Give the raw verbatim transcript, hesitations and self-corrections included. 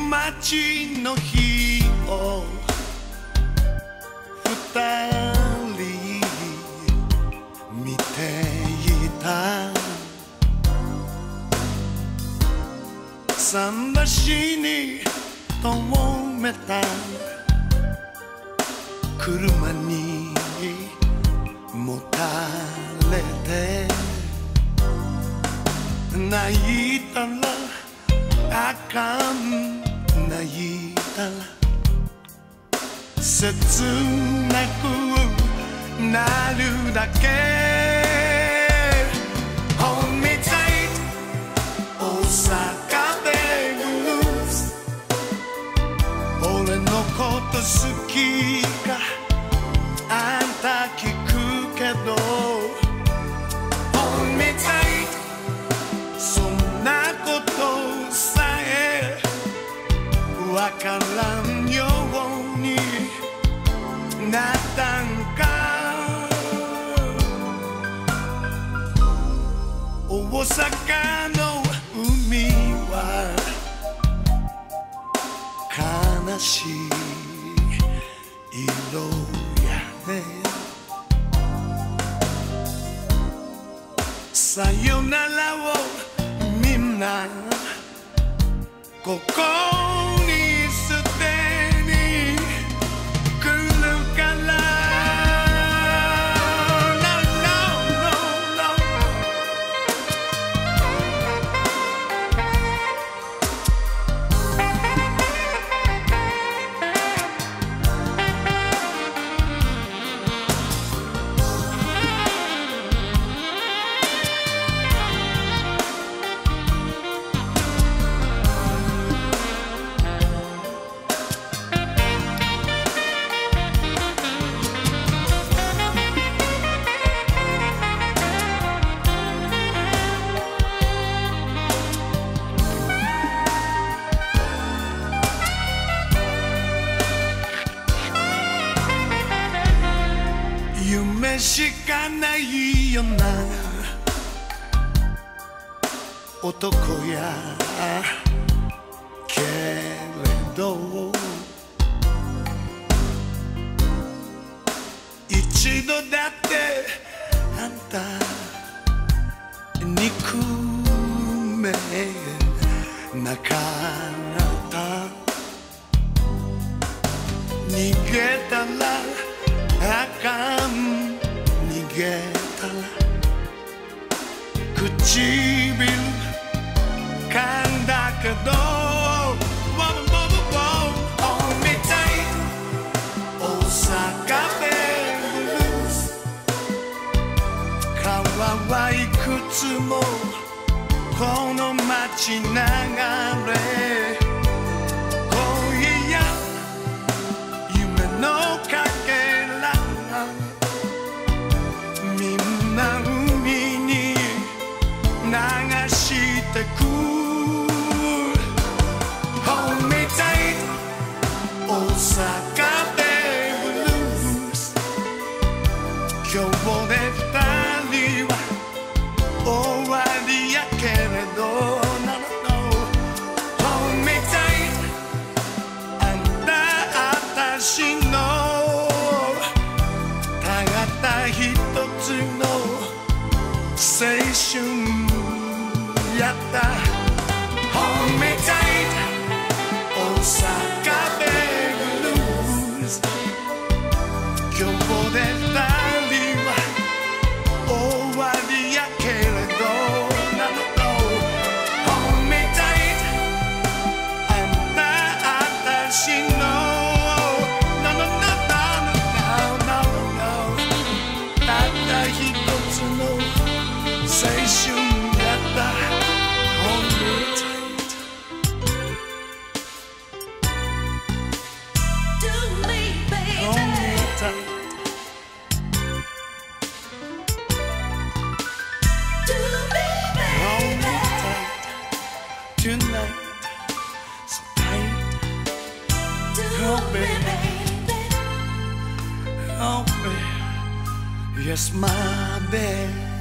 街の日を二人見ていた。桟橋に止めた車にもたれて泣いたらあかん、泣いたら切なくなるだけ。 Hold me tight 大阪でブルース、俺のこと好きかあんた聞くけど Hold me tight そんなことさえわからんようになったんか。大阪の海は悲しい色やね。さよならをみんなここに捨てに来るから。 No, no, no, no. 夢しかないよな男やけれど、一度だってあんた憎めなかった逃げたらあかん、逃げたら唇噛んだけど Hold me tight 大阪でブルース、川はいくつもこの街流れ、恋や夢のかけらみんな海に流してく。 Hold me tight 大阪でブルース、今日で二人は終わりやけれど No, no, no. Hold me tight あんたあたしのたった一つの青春やった。 Hold me tight 大阪でブルース、今日で二人は終わりやけれど No, no, no. Hold me tight あんたあたしの No, no, no, no, no, no, no. たった一つの青春やった。 Hold me tight Do me, baby. Hold me tight Do me, Hold me baby. tight tonight so tight. Do Oh, me, baby. baby. Oh baby, yes my baby.